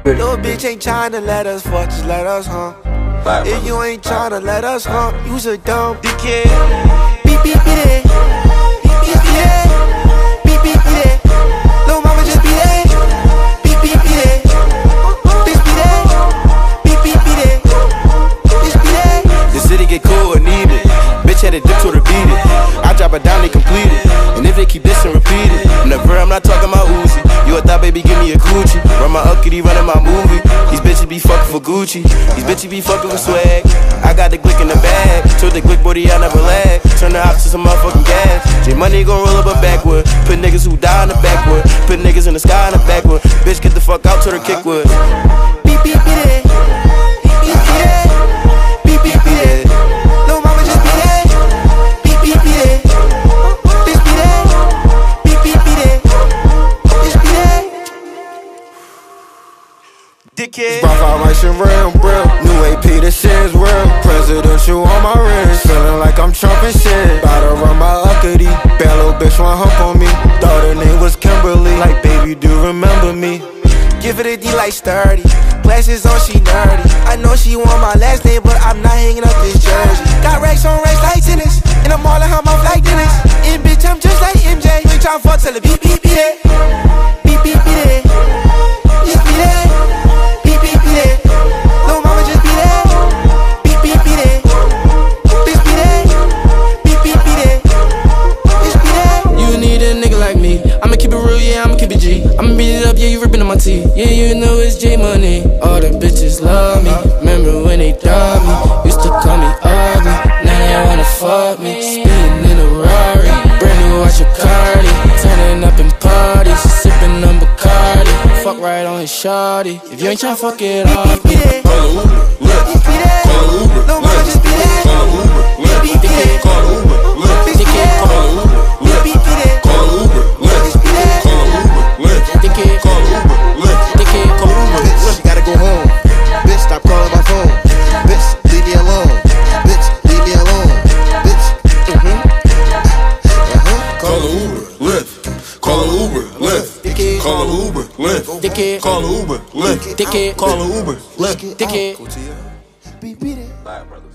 Little bitch ain't tryna let us fuck, just let us hump. If you ain't tryna let us hump, you's a dumb dickhead. Beep beep beat it. Beep beep beat it. Beep beep beat it. Lil' mama just beat it. Beep beep beat it. Bitch beat it. Beep beep beat it. Bitch beat it. The city get cool or need it. Bitch had a dip to repeat it. I drop it down, they complete it. And if they keep this and repeat it, never, I'm not talking about Uzi. You a thought, baby, give me a coochie. Run my uppity, running my movie. These bitches be fucking for Gucci. These bitches be fucking with swag. I got the glick in the bag. Told the glick booty, I never lag. Turn the hops to some motherfucking gas. JMoney gon' roll up a backwood. Put niggas who die in the backwood. Put niggas in the sky in the backwood. Bitch, get the fuck out to the kickwood. Beep beep beat it. Beep beat it. Beep beep beat it. Lil' mama just beat it. Beep beep beat it. Bitch beat it. Beep beep beat it. Bitch beat it. Dickhead. Proclamation real, Bril. New AP, this shit is real. Presidential on my wrist. Feeling like I'm trumping shit. Bout to run my uppity. Bad little bitch want hump on me. Thought her name was Kimberly. Like, baby, do remember me? Give it a D like sturdy. Glasses on, she nerdy. I know she want my last name, but I'm not hanging up this jersey. Got racks on racks like tennis. And I'm all in her mouth like Dennis. And bitch, I'm just like MJ. Ain't tryna fuck till it beep beep beat it. Beep beep beat it. Just beat it. Beep beep beat it. Lil' mama just beat it. Beep beep beat it. Bitch beat it. Beep beep beat it. Bitch beat it. You need a nigga like me. I'ma keep it real, yeah, I'ma keep it G. I'ma beat it up, yeah, you ripping on my teeth. Yeah, you know it's JMoney. All the bitches love me. Remember when they dubbed me? Used to call me ugly. Now they wanna fuck me. Speeding in a Rari. Brand new watch a Cardi. Turning up in parties. Sipping on Bacardi. Fuck right on his shawty. If you ain't tryna fuck it off me. Call Uber, Lyft. Call Uber, Lil' mama just beat it. Call Uber, Lyft. Beep beat it. Call Uber, Lyft. Bitch beat it. Call Uber, Lyft. Beep beat it. Call Uber, Lyft. Bitch beat it. Call Uber, Lyft. Dickhead. Call Uber, Lyft. Dickhead. Call Uber, Lyft. She gotta go home. Bitch, stop calling my phone. Bitch, leave me alone. Bitch, leave me alone. Bitch, Call Uber, Lyft. Call Uber, Lyft. Call Uber, Lyft. Dickhead. Call Uber, Lyft. Dickhead. Call Uber, Lyft. Dickhead. beat it. Bye, brothers.